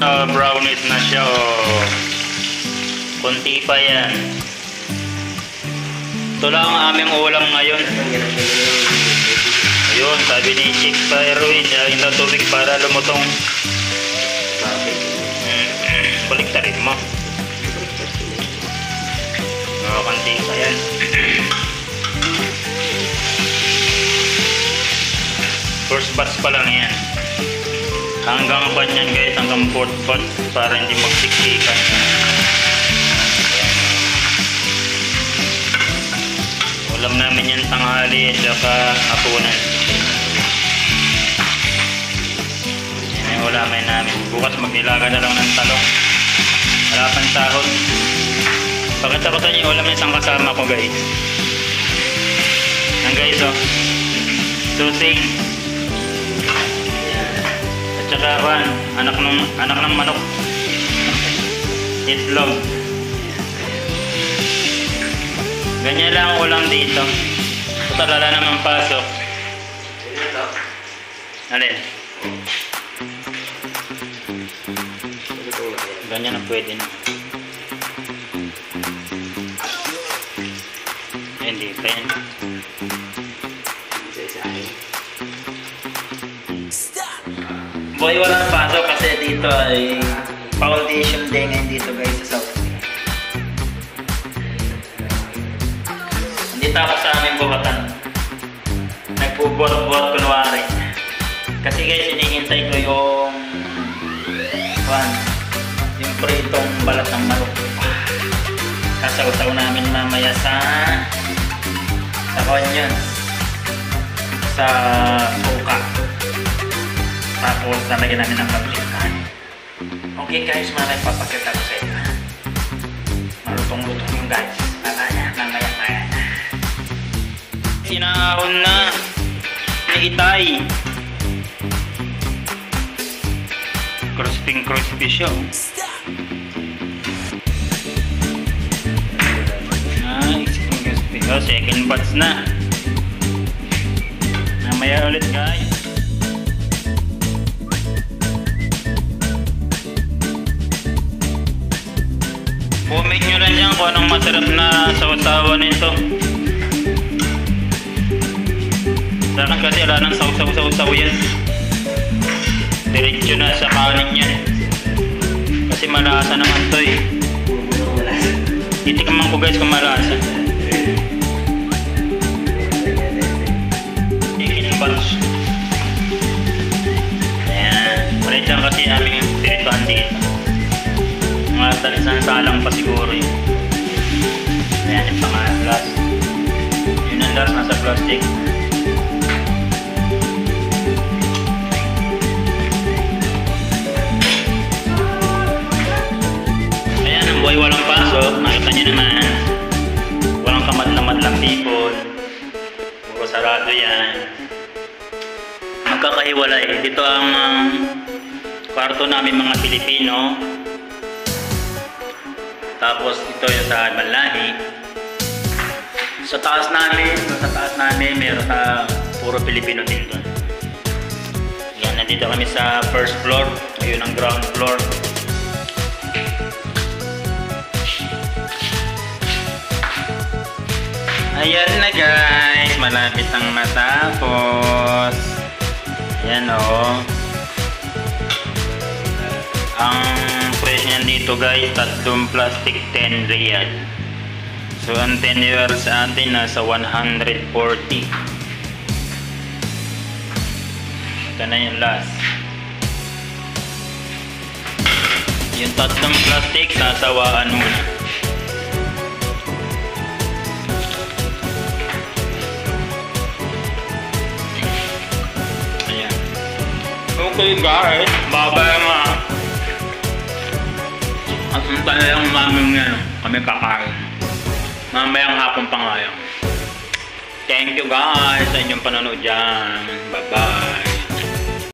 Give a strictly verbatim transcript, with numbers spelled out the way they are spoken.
Uh, brownies na siya, oh. Kunti pa yan. Ito lang ang aming ulam ngayon. Ayun, sabi ni Chick pa Erwin, yung tubig para lumutong. Baliktarin mo. Oh, kunti pa yan. First batch pa lang yan. Hanggang pa yan guys, hanggang fourth batch para hindi magsiksikan. Ulam namin yan tanghali at saka hapunan. Yan yung ulamay namin. Bukas magnilaga na lang ng talong. Wala pang sahod. Pakita ko sa inyo yung ulam yung isang kasama ko guys. Yan guys oh. Susing. Tsaka kan, anak ng anak ng manok. Itlog. Ganyan lang ang ulam dito. Total wala naman pasok. Alin? Ganyan na pwede na. Hindi pa yan. Boy, walang pasok kasi dito ay foundation day ngayon dito guys sa South. Nandito ako sa aming bukatan. Nagpubuot-buot kunwari. Kasi guys, hinihintay ko yung one, yung pritong balat ng manok. Kasaw-saw namin mamaya sa sa onions, sa buka. Tapos nalagyan namin ng pabrikan. Okay guys, mamaya papakita ko sa inyo. Marutong-lutong yung guys. Mamaya, mamaya, mamaya. Sinahon na ni Itay. Crispy crispy siya. Nice, crispy. Oh, second batch na. Mamaya ulit guys. Comment nyo lang dyan kung anong masarap na sausawan nito. Sa akin kasi wala nang sausaw-sausaw yan. Diretso na sa kanin yan. Kasi malasa naman to eh. Titikman ko guys kung malasa. Chicken bunch. Ayan. Palit dyan kasi aming pirituan dito. Mga talisang salang pa siguro yun. Ayan yung pangalas. Yun ang last nasa plastic. Ayan ang buhay walang pasok. Nakita nyo naman. Walang kamad-namad lang tipon. Puro sarado yan. Magkakahiwalay. Dito ang um, kwarto namin mga Pilipino. Tapos ito yung sa Malahi. Sa taas namin, sa taas namin, meron sa puro Pilipino din doon. Yan, nandito kami sa first floor. Ayun ang ground floor. Ayan na guys, malapit ang matapos. Ayan o. Oh. Ang price niyan dito guys, tatlong plastic ten real. So ang ten real sa atin nasa one hundred forty. Ito na yung last. Yung tatlong plastic, sasawaan mo na. Ayan. Okay guys, babay nga. At punta na lang namin yan, kami kakain. Mamayang hapon pa nga yan. Thank you guys sa inyong panonood dyan. Bye bye.